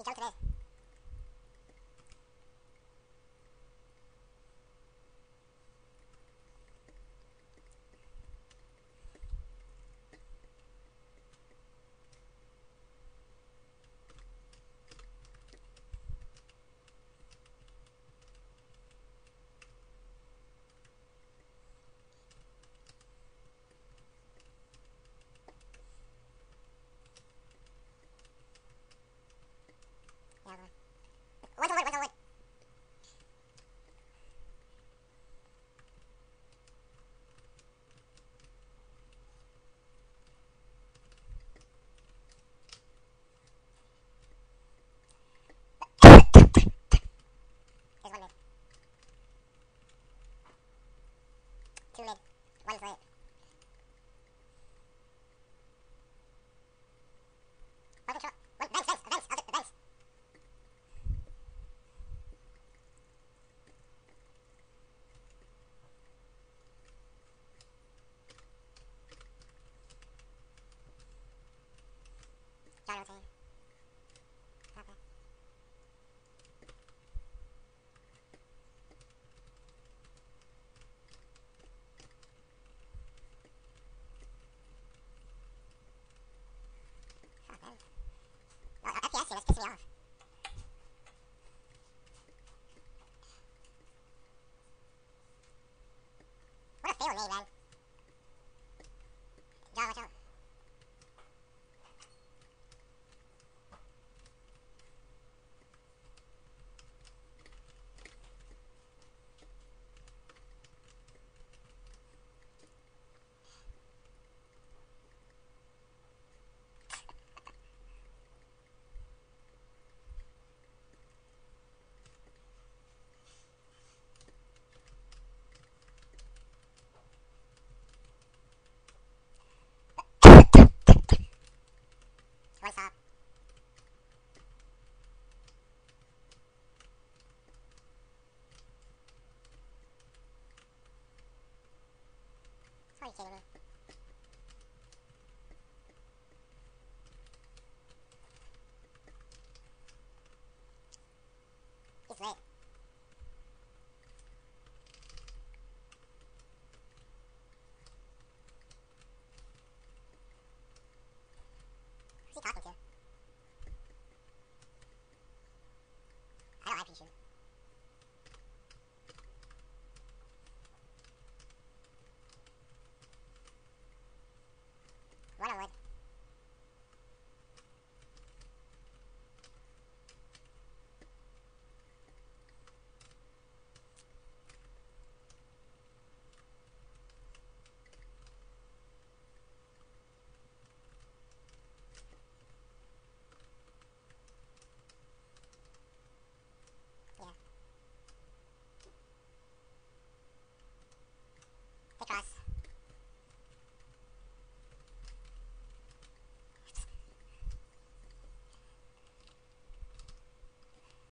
jumped today. Yeah, where's the wood? Where's the wood? There's one mid. Two mid. One's late. One control. One vents, vents, vents. I'll get the vents. John rotating. Okay. Oh, man. Oh, FPS here, that's pissing me off. What a fail name, man. John, watch out. One stop. Are you kidding me?